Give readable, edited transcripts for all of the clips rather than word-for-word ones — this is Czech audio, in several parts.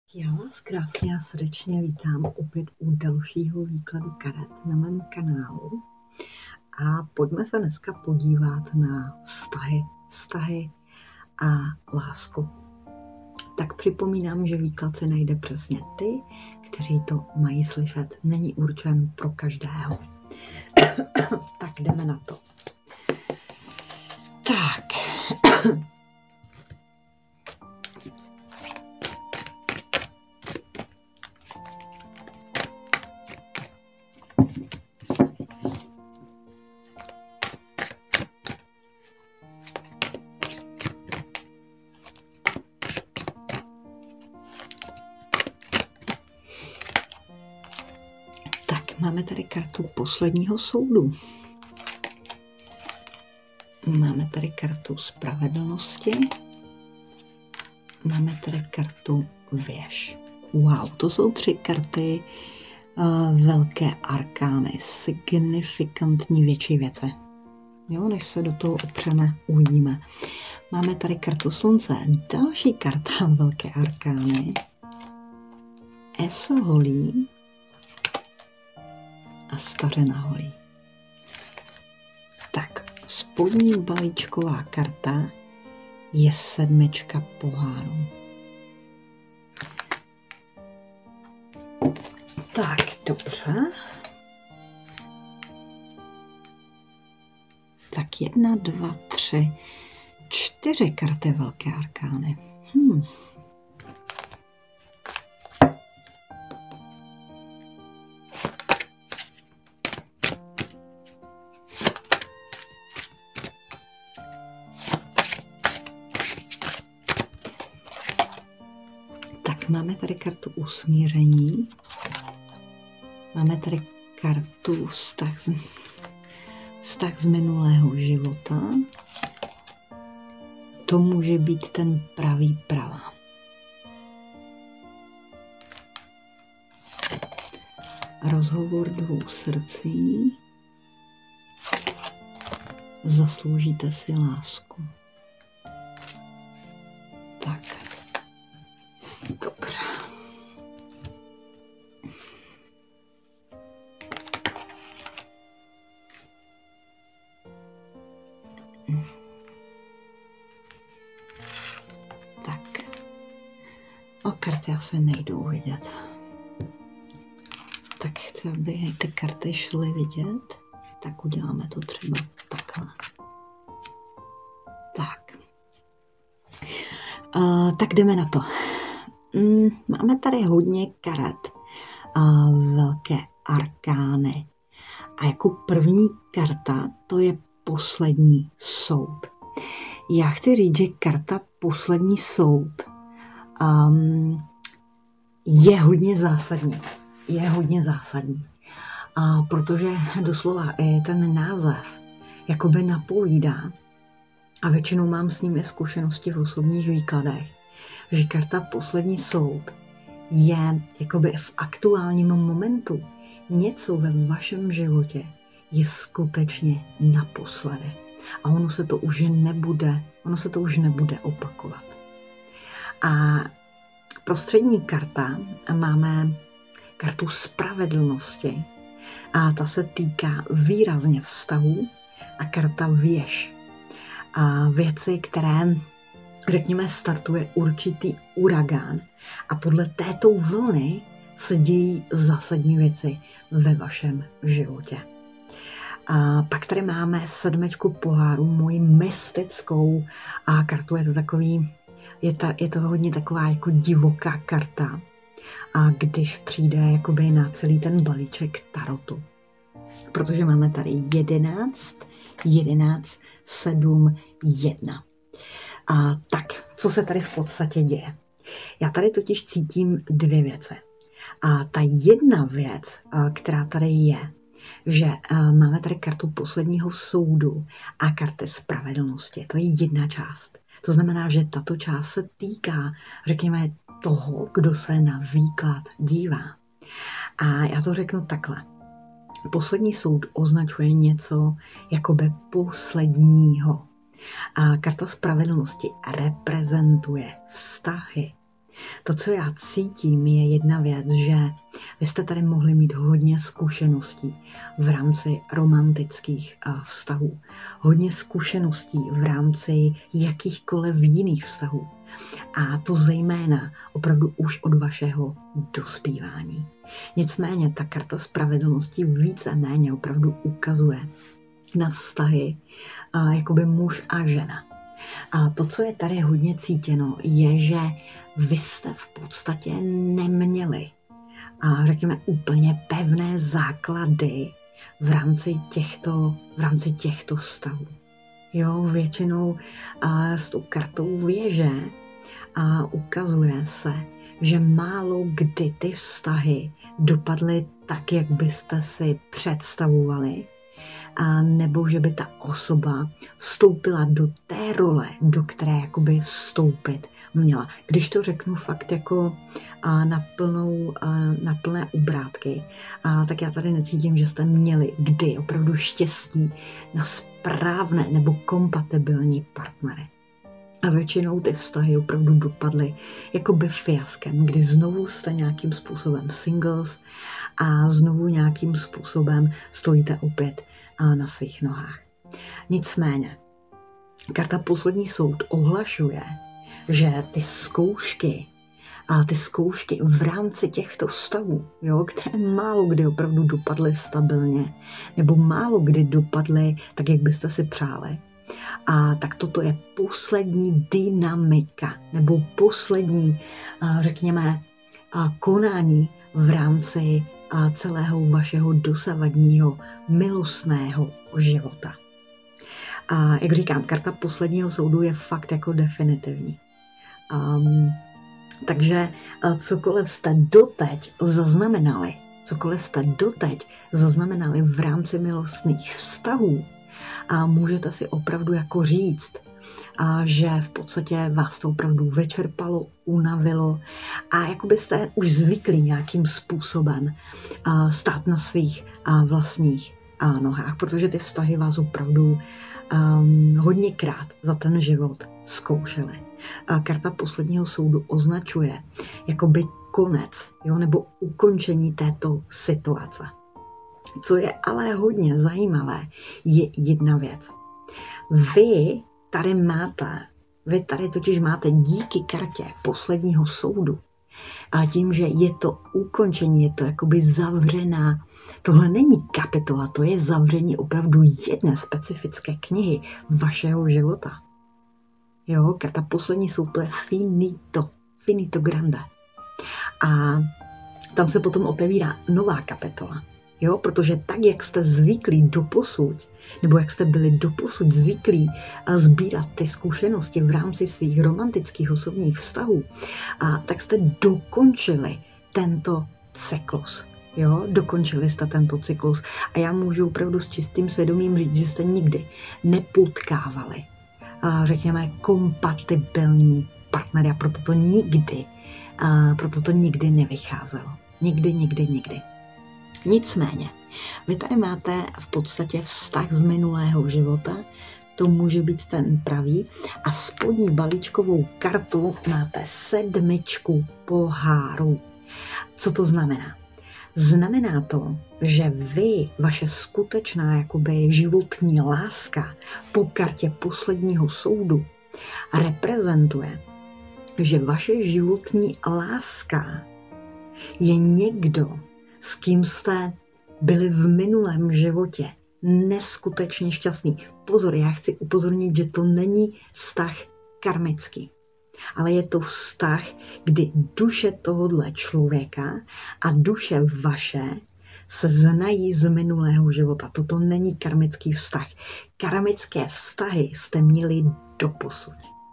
Já vás krásně a srdečně vítám opět u dalšího výkladu karet na mém kanálu. A pojďme se dneska podívat na vztahy a lásku. Tak připomínám, že výklad se najde přesně ty, kteří to mají slyšet. Není určen pro každého. Tak jdeme na to. Tak. Máme tady kartu posledního soudu. Máme tady kartu spravedlnosti. Máme tady kartu věž. Wow, to jsou 3 karty velké arkány, signifikantní větší věci. Jo, než se do toho opřeme, uvidíme. Máme tady kartu slunce, další karta velké arkány. Eso holí a stařena holí. Tak, spodní balíčková karta je 7 pohárů. Tak, dobře. Tak 1, 2, 3, 4 karty velké arkány. Máme tady kartu usmíření, máme tady kartu vztah z minulého života. To může být ten pravý pravá. Rozhovor 2 srdcí. Zasloužíte si lásku. Tak. Dobře. Tak. Karty asi nejdou vidět. Tak chci, aby ty karty šly vidět. Tak uděláme to třeba takhle. Tak. Tak jdeme na to. Máme tady hodně karet velké arkány. A jako první karta to je poslední soud. Já chci říct, že karta poslední soud je hodně zásadní. Protože doslova i ten název jakoby napovídá, a většinou mám s ním zkušenosti v osobních výkladech, že karta poslední soud je jakoby v aktuálním momentu něco ve vašem životě je skutečně naposledy. A ono se to už nebude opakovat. A prostřední karta máme kartu spravedlnosti a ta se týká výrazně vztahů a karta věž. A věci, které, řekněme, startuje určitý uragán a podle této vlny se dějí zásadní věci ve vašem životě. A pak tady máme 7 pohárů, moji mystickou a kartu. Je to takový, je to hodně taková jako divoká karta. A když přijde jakoby na celý ten balíček tarotu. Protože máme tady 11, 7, 1. A tak, co se tady v podstatě děje? Já tady totiž cítím 2 věci. A ta jedna věc, která tady je, že máme tady kartu posledního soudu a karty spravedlnosti. To je jedna část. To znamená, že tato část se týká, řekněme, toho, kdo se na výklad dívá. A já to řeknu takhle. Poslední soud označuje něco jakoby posledního. A karta spravedlnosti reprezentuje vztahy. To, co já cítím, je jedna věc, že vy jste tady mohli mít hodně zkušeností v rámci romantických vztahů, hodně zkušeností v rámci jakýchkoliv jiných vztahů. A to zejména opravdu už od vašeho dospívání. Nicméně ta karta spravedlnosti víceméně opravdu ukazuje na vztahy jakoby muž a žena. A to, co je tady hodně cítěno, je, že vy jste v podstatě neměli řekněme úplně pevné základy v rámci těchto vztahů. Jo, většinou s tou kartou věže ukazuje se, že málo kdy ty vztahy dopadly tak, jak byste si představovali, nebo že by ta osoba vstoupila do té role, do které jakoby vstoupit měla. Když to řeknu fakt jako na plné obrátky, tak já tady necítím, že jste měli kdy opravdu štěstí na správné nebo kompatibilní partnery. A většinou ty vztahy opravdu dopadly jakoby fiaskem, kdy znovu jste nějakým způsobem singles a znovu nějakým způsobem stojíte opět na svých nohách. Nicméně, karta Poslední soud ohlašuje, že ty zkoušky v rámci těchto vztahů, jo, které málo kdy opravdu dopadly stabilně, nebo málo kdy dopadly tak, jak byste si přáli, tak toto je poslední dynamika, nebo poslední, řekněme, konání v rámci celého vašeho dosavadního milostného života. A jak říkám, karta Posledního soudu je fakt jako definitivní. Takže cokoliv jste doteď zaznamenali v rámci milostných vztahů, můžete si opravdu jako říct, že v podstatě vás to opravdu vyčerpalo, unavilo a jako byste už zvyklí nějakým způsobem stát na svých vlastních nohách, protože ty vztahy vás opravdu hodněkrát za ten život zkoušely. Karta Posledního soudu označuje jakoby konec, jo, nebo ukončení této situace. Co je ale hodně zajímavé, je jedna věc. Vy tady totiž máte díky kartě Posledního soudu a tím, že je to ukončení, je to jakoby zavřená, tohle není kapitola, to je zavření opravdu jedné specifické knihy vašeho života. Jo, karta Poslední soud, to je finito grande. A tam se potom otevírá nová kapitola. Jo, protože tak, jak jste zvyklí doposud, nebo jak jste byli doposud zvyklí sbírat ty zkušenosti v rámci svých romantických osobních vztahů, tak jste dokončili tento cyklus. Jo, dokončili jste tento cyklus a já můžu opravdu s čistým svědomím říct, že jste nikdy nepotkávali, řekněme, kompatibilní partnery a proto to nikdy nevycházelo. Nikdy. Nicméně, vy tady máte v podstatě vztah z minulého života, to může být ten pravý, a spodní balíčkovou kartu máte 7 pohárů. Co to znamená? Znamená to, že vy, vaše skutečná jakoby životní láska po kartě Posledního soudu reprezentuje, že vaše životní láska je někdo, s kým jste byli v minulém životě neskutečně šťastný. Pozor, já chci upozornit, že to není vztah karmický, ale je to vztah, kdy duše tohodle člověka a duše vaše se znají z minulého života. Toto není karmický vztah. Karmické vztahy jste měli doposud.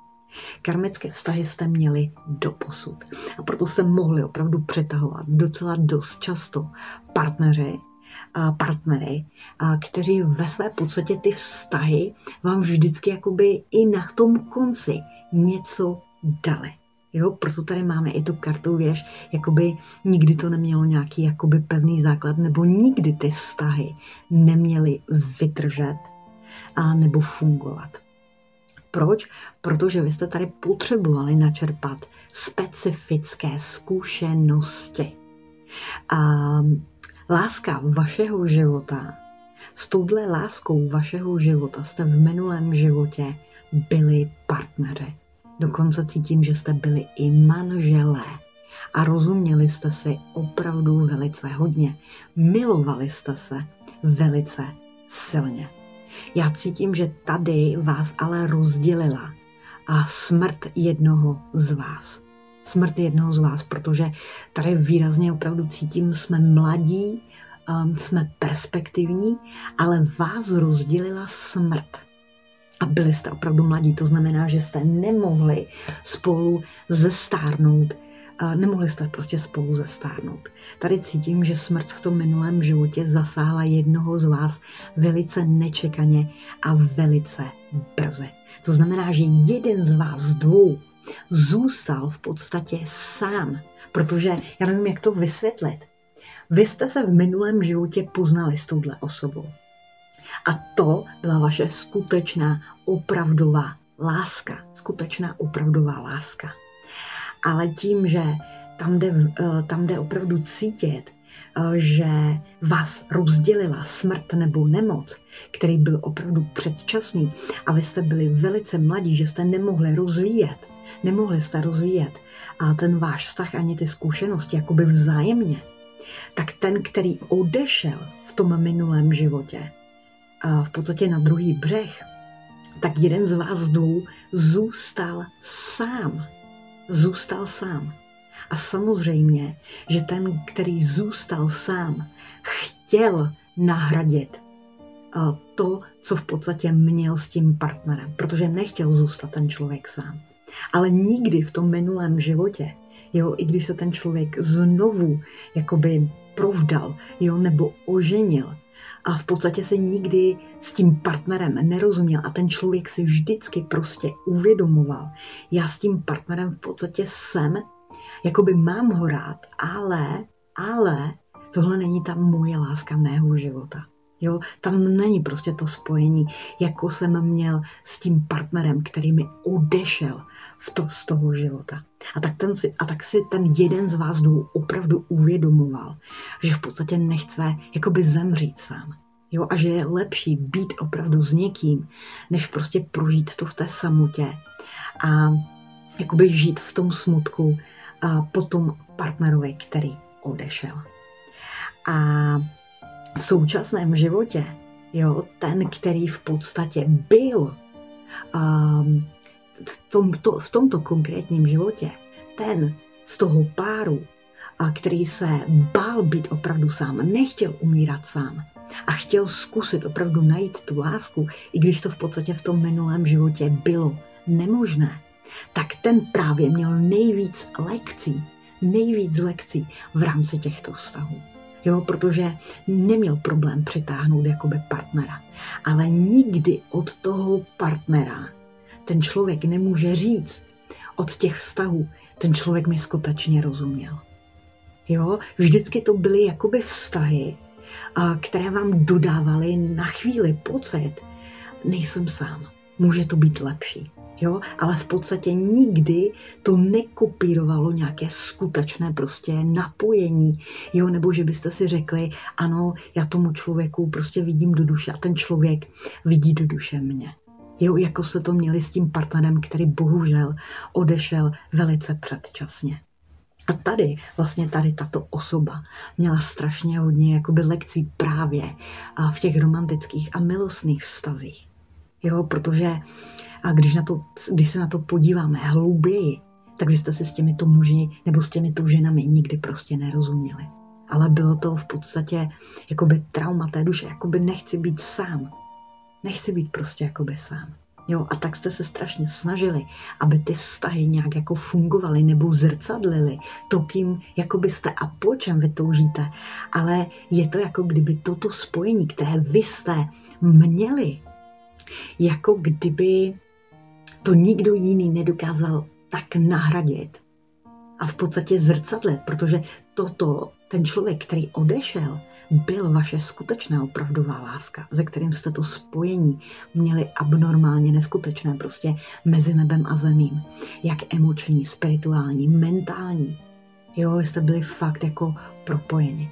A proto jste mohli opravdu přetahovat docela dost často partnery, kteří ve své podstatě ty vztahy vám vždycky jakoby i na tom konci něco dali. Jo, proto tady máme i tu kartu věž, jakoby nikdy to nemělo nějaký jakoby pevný základ, nebo nikdy ty vztahy neměly vydržet nebo fungovat. Proč? Protože vy jste tady potřebovali načerpat specifické zkušenosti. A láska vašeho života, s touhle láskou vašeho života jste v minulém životě byli partneři. Dokonce cítím, že jste byli i manželé a rozuměli jste si opravdu velice hodně. Milovali jste se velice silně. Já cítím, že tady vás ale rozdělila a smrt jednoho z vás. Smrt jednoho z vás, protože tady výrazně opravdu cítím, jsme mladí, jsme perspektivní, ale vás rozdělila smrt. A byli jste opravdu mladí, to znamená, že jste nemohli spolu zestárnout. Nemohli jste prostě spolu zestárnout. Tady cítím, že smrt v tom minulém životě zasáhla jednoho z vás velice nečekaně a velice brzy. To znamená, že jeden z vás dvou zůstal v podstatě sám, protože já nevím, jak to vysvětlit. Vy jste se v minulém životě poznali s touhle osobou. A to byla vaše skutečná opravdová láska. Skutečná opravdová láska. Ale tím, že tam jde opravdu cítit, že vás rozdělila smrt nebo nemoc, který byl opravdu předčasný a vy jste byli velice mladí, že jste nemohli jste rozvíjet a ten váš vztah ani ty zkušenosti jakoby vzájemně, tak ten, který odešel v tom minulém životě a v podstatě na druhý břeh, tak jeden z vás dvou zůstal sám. A samozřejmě, že ten, který zůstal sám, chtěl nahradit to, co v podstatě měl s tím partnerem, protože nechtěl zůstat ten člověk sám. Ale nikdy v tom minulém životě, jo, i když se ten člověk znovu jakoby provdal, jo, nebo oženil, a v podstatě se nikdy s tím partnerem nerozuměl a ten člověk si vždycky prostě uvědomoval, já s tím partnerem v podstatě jsem, jakoby mám ho rád, ale tohle není ta moje láska mého života. Jo, tam není prostě to spojení, jako jsem měl s tím partnerem, který mi odešel z toho života. A tak si ten jeden z vás dvou opravdu uvědomoval, že v podstatě nechce jakoby zemřít sám. Jo, a že je lepší být opravdu s někým, než prostě prožít to v té samotě a jakoby žít v tom smutku a potom partnerovi, který odešel. A v současném životě, jo, ten, který v podstatě byl v tomto konkrétním životě, ten z toho páru, který se bál být opravdu sám, nechtěl umírat sám a chtěl zkusit opravdu najít tu lásku, i když to v podstatě v tom minulém životě bylo nemožné, tak ten právě měl nejvíc lekcí v rámci těchto vztahů. Jo, protože neměl problém přitáhnout jakoby partnera. Ale nikdy od toho partnera ten člověk nemůže říct, od těch vztahů ten člověk mi skutečně rozuměl. Jo, vždycky to byly jakoby vztahy, které vám dodávaly na chvíli pocit, nejsem sám, může to být lepší. Jo, ale v podstatě nikdy to nekopírovalo nějaké skutečné prostě napojení, jo, nebo že byste si řekli, ano, já tomu člověku prostě vidím do duše a ten člověk vidí do duše mě. Jo, jako se to měli s tím partnerem, který bohužel odešel velice předčasně. A tady tato osoba měla strašně hodně jakoby lekcí právě v těch romantických a milostných vztazích. Jo, protože když se na to podíváme hlouběji, tak vy jste si s těmito muži nebo s těmito ženami nikdy prostě nerozuměli. Ale bylo to v podstatě jakoby trauma té duše, jakoby nechci být sám. Nechci být prostě jakoby sám. Jo, a tak jste se strašně snažili, aby ty vztahy nějak jako fungovaly nebo zrcadlily to, kým jakoby jste a po čem vy toužíte. Ale je to jako kdyby toto spojení, které vy jste měli, jako kdyby to nikdo jiný nedokázal tak nahradit a v podstatě zrcadlit, protože toto ten člověk, který odešel, byl vaše skutečná opravdová láska, ze kterým jste to spojení měli abnormálně neskutečné, prostě mezi nebem a zemím. Jak emoční, spirituální, mentální. Jo, jste byli fakt jako propojeni.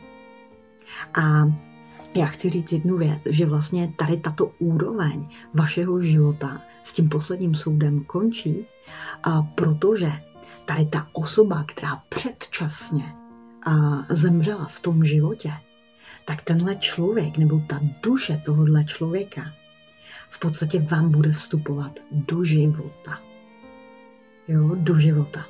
A já chci říct jednu věc, že vlastně tady tato úroveň vašeho života s tím posledním soudem končí, a protože tady ta osoba, která předčasně zemřela v tom životě, tak tenhle člověk nebo ta duše tohohle člověka v podstatě vám bude vstupovat do života. Jo, do života.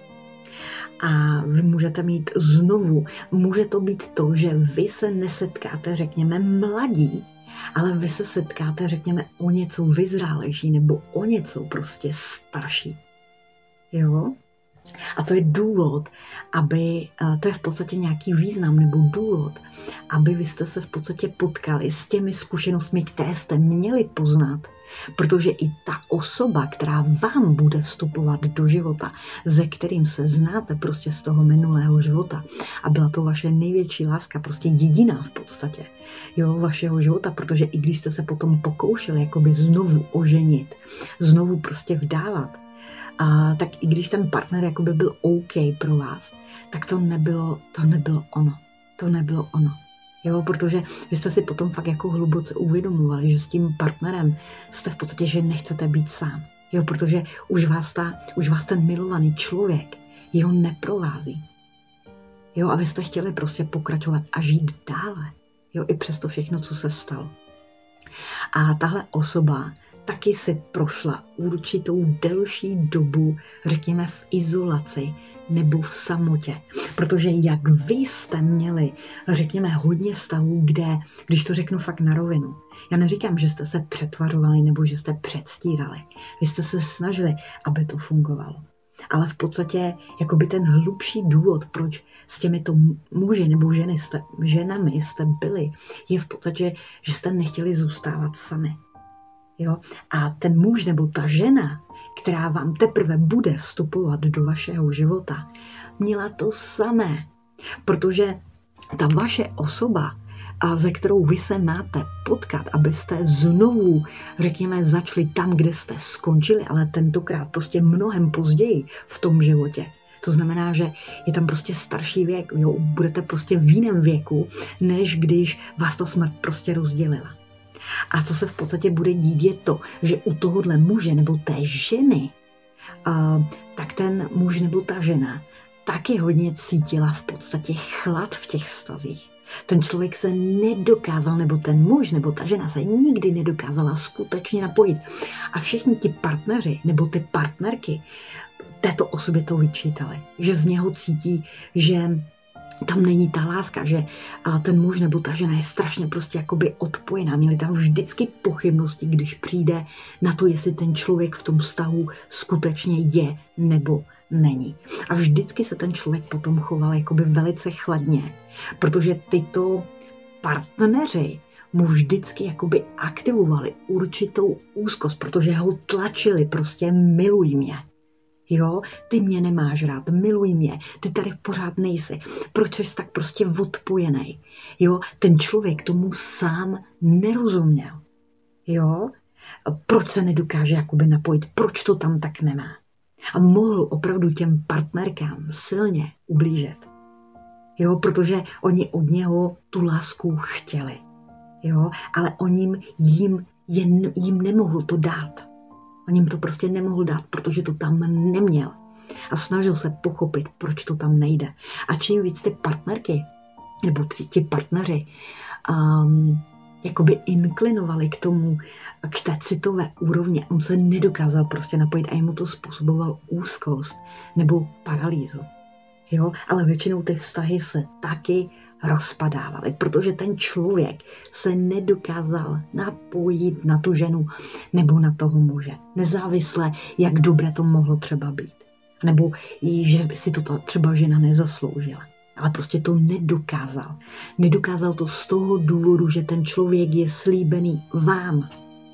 A vy můžete mít znovu, může to být to, že vy se nesetkáte, řekněme, mladí, ale vy se setkáte, řekněme, o něco vyzrálejší nebo o něco prostě starší. Jo? A to je důvod, to je v podstatě nějaký význam nebo důvod, aby vy jste se v podstatě potkali s těmi zkušenostmi, které jste měli poznat, protože i ta osoba, která vám bude vstupovat do života, ze kterým se znáte prostě z toho minulého života a byla to vaše největší láska, prostě jediná v podstatě, jo, vašeho života, protože i když jste se potom pokoušeli jakoby znovu oženit, znovu prostě vdávat, tak i když ten partner jakoby byl OK pro vás, tak to nebylo ono. To nebylo ono. Jo, protože vy jste si potom fakt jako hluboce uvědomovali, že s tím partnerem jste v podstatě, že nechcete být sám. Jo, protože už vás ten milovaný člověk jeho neprovází. Jo, a vy jste chtěli prostě pokračovat a žít dále. Jo, i přes to všechno, co se stalo. A tahle osoba taky si prošla určitou delší dobu, řekněme, v izolaci nebo v samotě. Protože jak vy jste měli, řekněme, hodně vztahů, kde, když to řeknu fakt na rovinu, já neříkám, že jste se přetvařovali nebo že jste předstírali. Vy jste se snažili, aby to fungovalo. Ale v podstatě jakoby ten hlubší důvod, proč s těmito muži nebo ženami jste byli, je v podstatě, že jste nechtěli zůstávat sami. Jo? A ten muž nebo ta žena, která vám teprve bude vstupovat do vašeho života, měla to samé. Protože ta vaše osoba, ze kterou vy se máte potkat, abyste znovu, řekněme, začali tam, kde jste skončili, ale tentokrát prostě mnohem později v tom životě. To znamená, že je tam prostě starší věk, jo? Budete prostě v jiném věku, než když vás ta smrt prostě rozdělila. A co se v podstatě bude dít, je to, že u tohohle muže nebo té ženy, tak ten muž nebo ta žena taky hodně cítila v podstatě chlad v těch vztazích. Ten člověk se nedokázal, nebo ten muž nebo ta žena se nikdy nedokázala skutečně napojit. A všichni ti partneři nebo ty partnerky této osobě to vyčítali. Že z něho cítí, že tam není ta láska, že ten muž nebo ta žena je strašně prostě jakoby odpojená. Měli tam vždycky pochybnosti, když přijde na to, jestli ten člověk v tom vztahu skutečně je nebo není. A vždycky se ten člověk potom choval jakoby velice chladně, protože tyto partneři mu vždycky jakoby aktivovali určitou úzkost, protože ho tlačili, prostě miluj mě. Jo, ty mě nemáš rád, miluj mě, ty tady pořád nejsi, proč jsi tak prostě odpojenej? Jo, ten člověk tomu sám nerozuměl. Jo, proč se nedokáže jakoby napojit, proč to tam tak nemá? A mohl opravdu těm partnerkám silně ublížit. Jo, protože oni od něho tu lásku chtěli. Jo, ale on jim nemohl to dát. On jim to prostě nemohl dát, protože to tam neměl. A snažil se pochopit, proč to tam nejde. A čím víc ty partnerky, nebo ti partneři, jakoby inklinovali k té citové úrovně, on se nedokázal prostě napojit a jemu to způsoboval úzkost nebo paralýzu. Jo? Ale většinou ty vztahy se taky rozpadávaly, protože ten člověk se nedokázal napojit na tu ženu nebo na toho muže. Nezávisle, jak dobré to mohlo třeba být. Nebo že by si to ta třeba žena nezasloužila. Ale prostě to nedokázal. Nedokázal to z toho důvodu, že ten člověk je slíbený vám.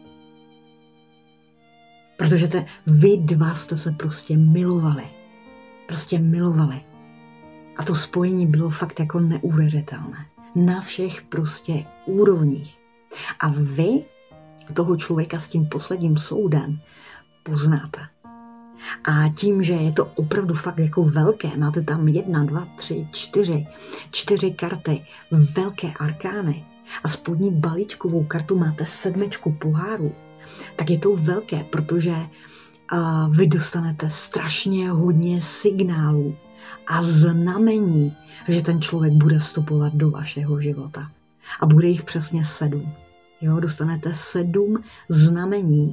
Protože vy dva jste se prostě milovali. Prostě milovali. A to spojení bylo fakt jako neuvěřitelné. Na všech prostě úrovních. A vy toho člověka s tím posledním soudem poznáte. A tím, že je to opravdu fakt jako velké, máte tam 1, 2, 3, 4 karty, velké arkány a spodní balíčkovou kartu máte 7 pohárů, tak je to velké, protože vy dostanete strašně hodně signálů a znamení, že ten člověk bude vstupovat do vašeho života. A bude jich přesně 7. Jo, dostanete 7 znamení,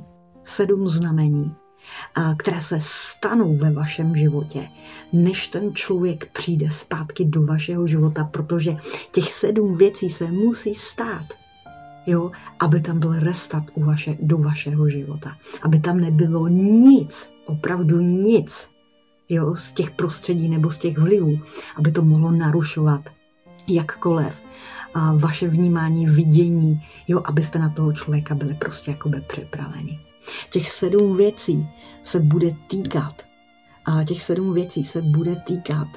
které se stanou ve vašem životě, než ten člověk přijde zpátky do vašeho života, protože těch 7 věcí se musí stát, jo, aby tam byl restart do vašeho života. Aby tam nebylo nic, opravdu nic, jo, z těch prostředí nebo z těch vlivů, aby to mohlo narušovat jakkoliv vaše vnímání, vidění, jo, abyste na toho člověka byli prostě jakoby připraveni. Těch 7 věcí se bude týkat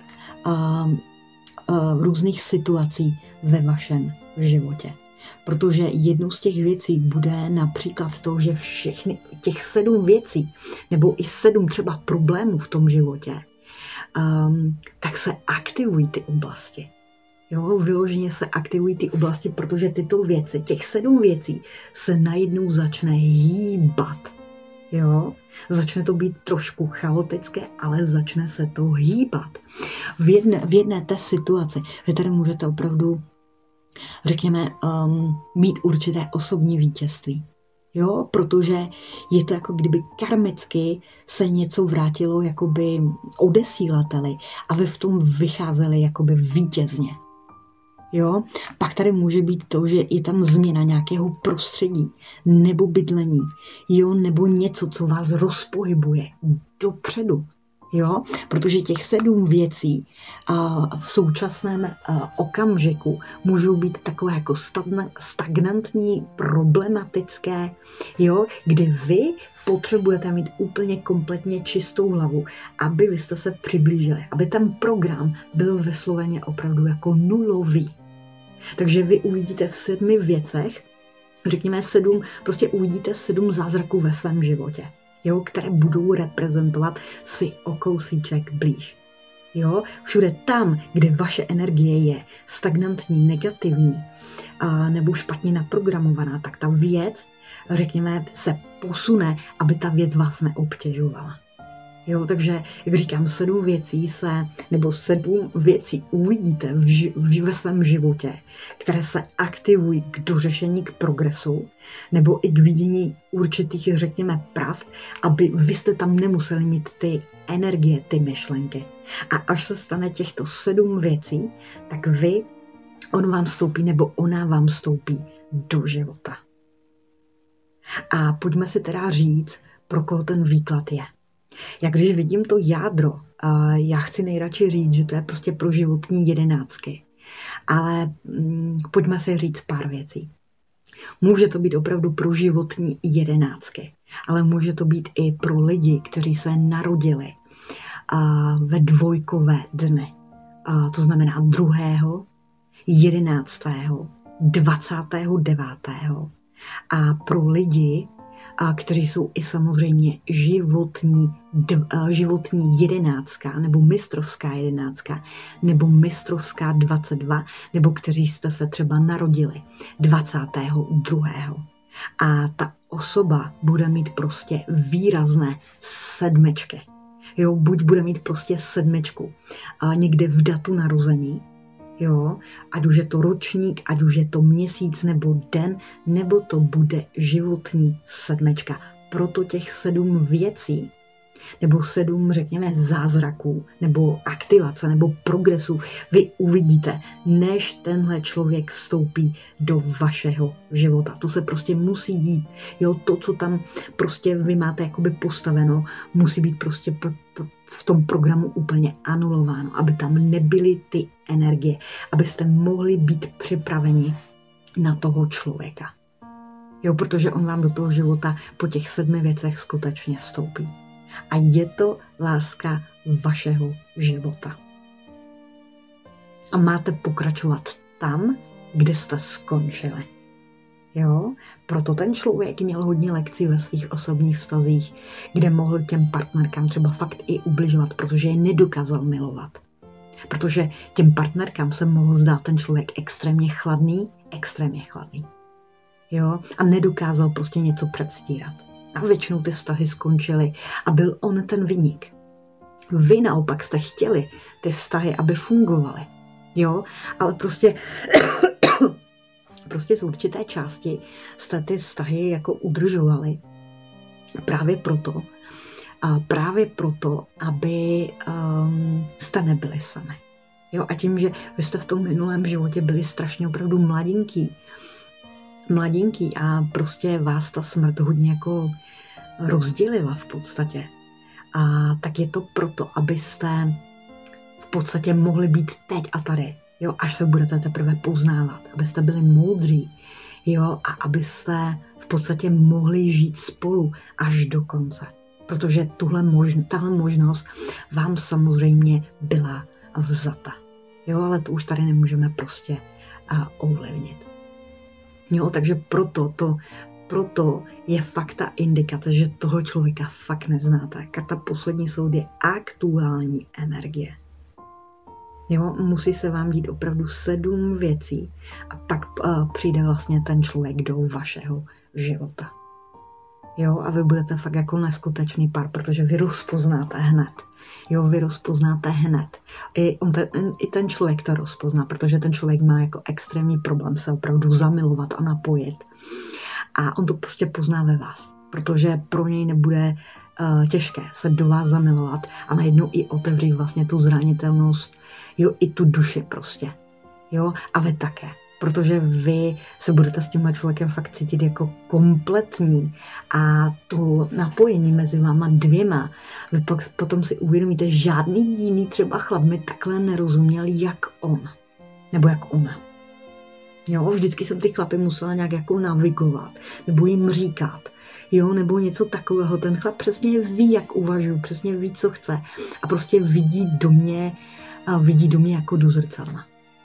různých situací ve vašem životě. Protože jednou z těch věcí bude například to, že všechny těch 7 věcí, nebo i 7 třeba problémů v tom životě, tak se aktivují ty oblasti. Jo, vyloženě se aktivují ty oblasti, protože tyto věci, těch 7 věcí se najednou začne hýbat. Jo, začne to být trošku chaotické, ale začne se to hýbat. V jedné té situaci, vy tady můžete opravdu, řekněme, mít určité osobní vítězství. Jo, protože je to jako kdyby karmicky se něco vrátilo jakoby odesílateli a vy v tom vycházeli jakoby vítězně. Jo, pak tady může být to, že je tam změna nějakého prostředí nebo bydlení, jo, nebo něco, co vás rozpohybuje dopředu. Jo, protože těch 7 věcí v současném okamžiku můžou být takové jako stagnantní, problematické, jo, kdy vy potřebujete mít úplně kompletně čistou hlavu, aby vy jste se přiblížili, aby ten program byl vysloveně opravdu jako nulový. Takže vy uvidíte v 7 věcech, řekněme 7, prostě uvidíte 7 zázraků ve svém životě. Jo, které budou reprezentovat si o kousíček blíž. Jo, všude tam, kde vaše energie je stagnantní, negativní nebo špatně naprogramovaná, tak ta věc, řekněme, se posune, aby ta věc vás neobtěžovala. Jo, takže, jak říkám, 7 věcí uvidíte ve svém životě, které se aktivují k dořešení, k progresu, nebo i k vidění určitých, řekněme, pravd, aby vy jste tam nemuseli mít ty energie, ty myšlenky. A až se stane těchto 7 věcí, tak on vám vstoupí, nebo ona vám vstoupí do života. A pojďme si teda říct, pro koho ten výklad je. Jak když vidím to jádro, já chci nejradši říct, že to je prostě pro životní 11. Ale pojďme si říct pár věcí. Může to být opravdu pro životní 11, ale může to být i pro lidi, kteří se narodili ve dvojkové dny. To znamená 2., 11., 29. A pro lidi, kteří jsou i samozřejmě životní 11, nebo mistrovská 11, nebo mistrovská 22, nebo kteří jste se třeba narodili 22. A ta osoba bude mít prostě výrazné 7. Jo, buď bude mít prostě 7 někde v datu narození, jo, ať už je to ročník, ať už je to měsíc nebo den, nebo to bude životní 7. Proto těch 7 věcí, nebo 7, řekněme, zázraků, nebo aktivace, nebo progresu vy uvidíte, než tenhle člověk vstoupí do vašeho života. To se prostě musí dít. Jo, to, co tam prostě vy máte jakoby postaveno, musí být prostě v tom programu úplně anulováno, aby tam nebyly ty energie, abyste mohli být připraveni na toho člověka. Jo, protože on vám do toho života po těch 7 věcech skutečně vstoupí. A je to láska vašeho života. a máte pokračovat tam, kde jste skončili. Jo? Proto ten člověk měl hodně lekcí ve svých osobních vztazích, kde mohl těm partnerkám třeba fakt i ubližovat, protože je nedokázal milovat. Protože těm partnerkám se mohl zdát ten člověk extrémně chladný. Jo? A nedokázal prostě něco předstírat. A většinou ty vztahy skončily a byl on ten viník. Vy naopak jste chtěli ty vztahy, aby fungovaly. Jo? Ale prostě z určité části jste ty vztahy jako udržovali právě proto, aby jste nebyli sami. Jo? A tím, že vy jste v tom minulém životě byli strašně opravdu mladinký a prostě vás ta smrt hodně jako rozdělila v podstatě. A tak je to proto, abyste v podstatě mohli být teď a tady. Jo, až se budete teprve poznávat, abyste byli moudří, jo, a abyste v podstatě mohli žít spolu až do konce. Protože tahle možnost vám samozřejmě byla vzata. Jo, ale to už tady nemůžeme prostě ovlivnit. Jo, takže proto je fakt ta indikace, že toho člověka fakt neznáte. Karta poslední soud je aktuální energie. Jo, musí se vám dít opravdu 7 věcí a pak přijde vlastně ten člověk do vašeho života. Jo, a vy budete fakt jako neskutečný pár, protože vy rozpoznáte hned. Jo, vy rozpoznáte hned. I ten člověk to rozpozná, protože ten člověk má jako extrémní problém se opravdu zamilovat a napojit. A on to prostě pozná ve vás, protože pro něj nebude těžké se do vás zamilovat a najednou i otevřít vlastně tu zranitelnost, jo, i tu duši prostě, jo, a vy také, protože vy se budete s tímhle člověkem fakt cítit jako kompletní a to napojení mezi váma dvěma, vy potom si uvědomíte, žádný jiný třeba chlap mi takhle nerozuměl, jak on, nebo jak ona. Jo, vždycky jsem ty chlapy musela nějak jako navigovat, nebo jim říkat, jo, nebo něco takového. Ten chlap přesně ví, jak uvažuji, přesně ví, co chce a prostě vidí do mě jako do zrcadla.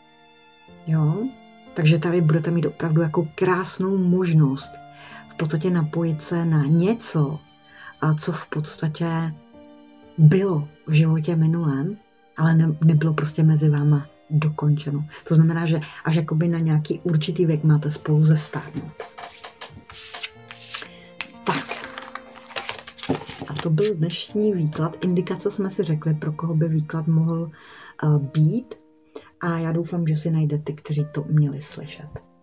Jo, takže tady budete mít opravdu jako krásnou možnost v podstatě napojit se na něco, co v podstatě bylo v životě minulém, ale nebylo prostě mezi váma dokončeno. To znamená, že až jakoby na nějaký určitý věk máte spolu zestárnout. Tak. A to byl dnešní výklad. Indikace jsme si řekli, pro koho by výklad mohl být. A já doufám, že si najdete, kteří to měli slyšet.